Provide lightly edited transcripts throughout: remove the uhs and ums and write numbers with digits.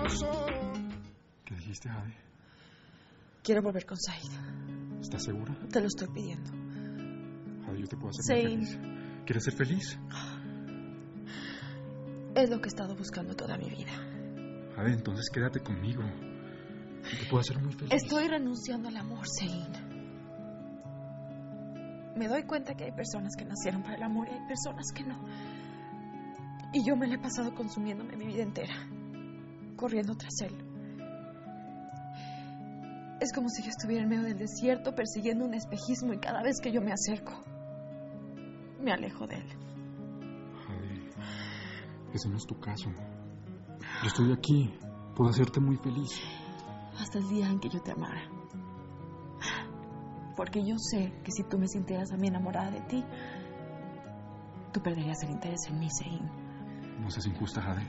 ¿Qué dijiste, Jade? Quiero volver con Said. ¿Estás segura? Te lo estoy pidiendo. Jade, yo te puedo hacer muy feliz. ¿Quieres ser feliz? Es lo que he estado buscando toda mi vida. Jade, entonces quédate conmigo. Yo te puedo hacer muy feliz. Estoy renunciando al amor, Zain. Me doy cuenta que hay personas que nacieron para el amor y hay personas que no. Y yo me la he pasado consumiéndome mi vida entera, corriendo tras él. Es como si yo estuviera en medio del desierto persiguiendo un espejismo y cada vez que yo me acerco, me alejo de él. Jade, ese no es tu caso. Yo estoy aquí, puedo hacerte muy feliz. Hasta el día en que yo te amara. Porque yo sé que si tú me sintieras a mí enamorada de ti, tú perderías el interés en mí, Zain. No seas injusta, Jade.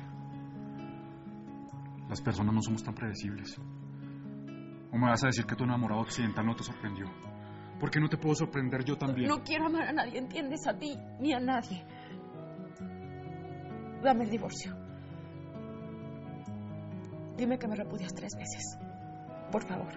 Las personas no somos tan predecibles. ¿O me vas a decir que tu enamorado occidental no te sorprendió? ¿Por qué no te puedo sorprender yo también? No quiero amar a nadie, ¿entiendes? A ti ni a nadie. Dame el divorcio. Dime que me repudias 3 veces. Por favor.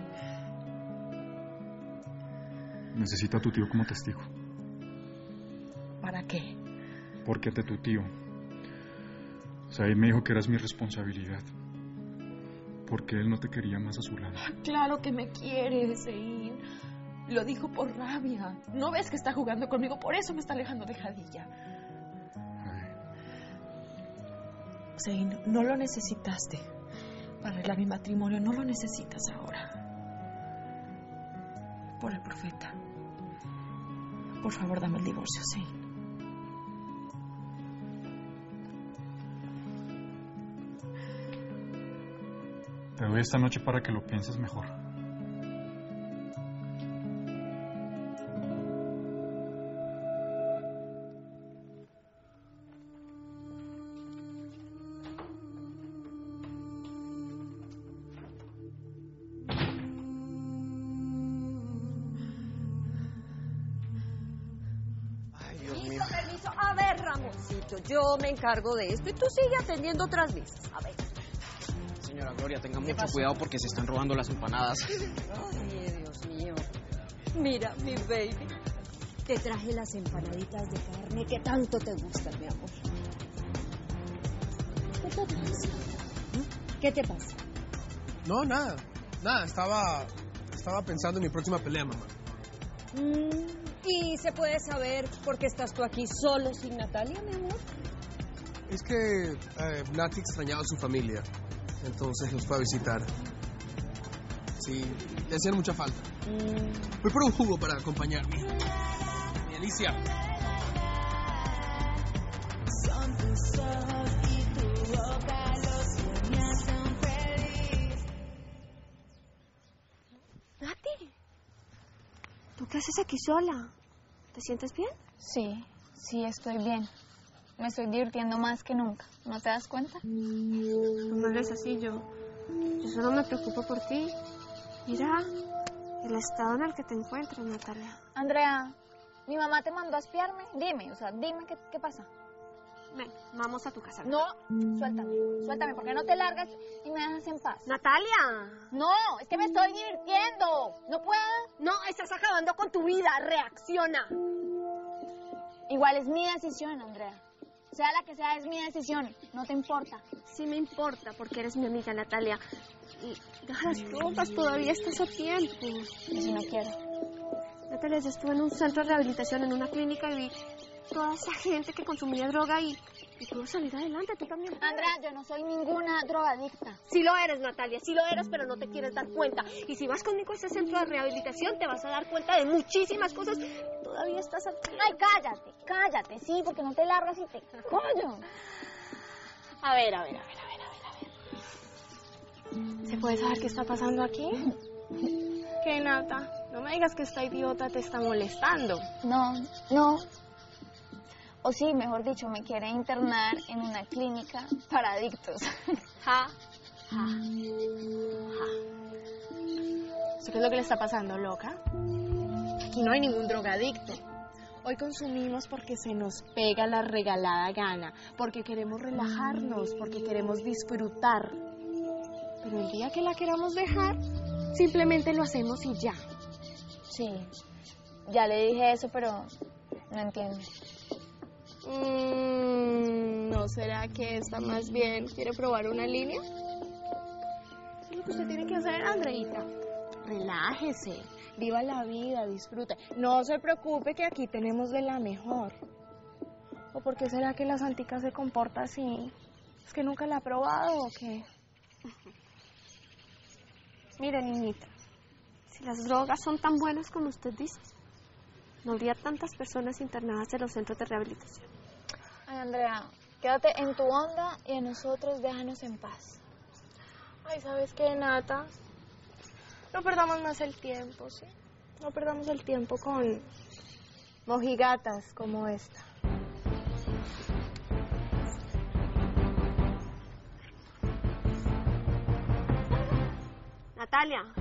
Necesito a tu tío como testigo. ¿Para qué? Porque ante tu tío, Said me dijo que eras mi responsabilidad. Porque él no te quería más a su lado. Claro que me quiere, Zain. Lo dijo por rabia. ¿No ves que está jugando conmigo? Por eso me está alejando de Jadilla. Zain, no lo necesitaste para arreglar mi matrimonio. No lo necesitas ahora. Por el profeta. Por favor, dame el divorcio, Zain. Te doy esta noche para que lo pienses mejor. Permiso. A ver, Ramoncito, yo me encargo de esto y tú sigue atendiendo otras listas. A ver. Señora Gloria, tenga mucho cuidado porque se están robando las empanadas. Ay, Dios mío. Mira, mi baby. Te traje las empanaditas de carne que tanto te gustan, mi amor. ¿Qué te pasa? ¿Qué te pasa? No, nada. Nada, estaba pensando en mi próxima pelea, mamá. ¿Y se puede saber por qué estás tú aquí solo sin Natalia, mi amor? Es que Nati extrañaba a su familia. Entonces los fue a visitar. Sí, le hacían mucha falta. Voy por un jugo para acompañarme. Mi Alicia. Son tus ojos y tu boca los que me hacen feliz. Nati, ¿tú qué haces aquí sola? ¿Te sientes bien? Sí, estoy bien. Me estoy divirtiendo más que nunca. ¿No te das cuenta? No hables así, yo solo me preocupo por ti. Mira el estado en el que te encuentras, Natalia. Andrea, mi mamá te mandó a espiarme. Dime qué pasa. Ven, vamos a tu casa. No, suéltame, porque no te largas y me dejas en paz. ¡Natalia! No, es que me estoy divirtiendo. ¿No puedo? No, estás acabando con tu vida. Reacciona. Igual es mi decisión, Andrea. Sea la que sea, es mi decisión. ¿No te importa? Sí me importa, porque eres mi amiga, Natalia. Y deja las ropas, todavía estás a tiempo. Y si no quiero. Natalia, yo estuve en un centro de rehabilitación, en una clínica, y vi toda esa gente que consumía droga y pudo salir adelante. Tú también. Andrea, yo no soy ninguna drogadicta. Sí lo eres, Natalia, sí lo eres, pero no te quieres dar cuenta. Y si vas conmigo a ese centro de rehabilitación, te vas a dar cuenta de muchísimas cosas. Todavía estás aquí. Ay, cállate, sí, porque no te largas y te coño. A ver. ¿Se puede saber qué está pasando aquí? ¿Qué, Nata? No me digas que esta idiota te está molestando. No. O sí, mejor dicho, me quiere internar en una clínica para adictos. Ja. ¿Qué es lo que le está pasando, loca? Aquí no hay ningún drogadicto. Hoy consumimos porque se nos pega la regalada gana, porque queremos relajarnos, porque queremos disfrutar. Pero el día que la queramos dejar, simplemente lo hacemos y ya. Sí, ya le dije eso, pero no entiende. ¿No será que esta más bien quiere probar una línea? Es lo que usted tiene que hacer, Andreita. Relájese, viva la vida, disfrute. No se preocupe que aquí tenemos de la mejor. ¿O por qué será que la santica se comporta así? ¿Es que nunca la ha probado o qué? Mire, niñita, si las drogas son tan buenas como usted dice, no habría tantas personas internadas en los centros de rehabilitación. Ay, Andrea, quédate en tu onda y a nosotros déjanos en paz. Ay, ¿sabes qué, Nata? No perdamos más el tiempo, ¿sí? No perdamos el tiempo con mojigatas como esta. Natalia,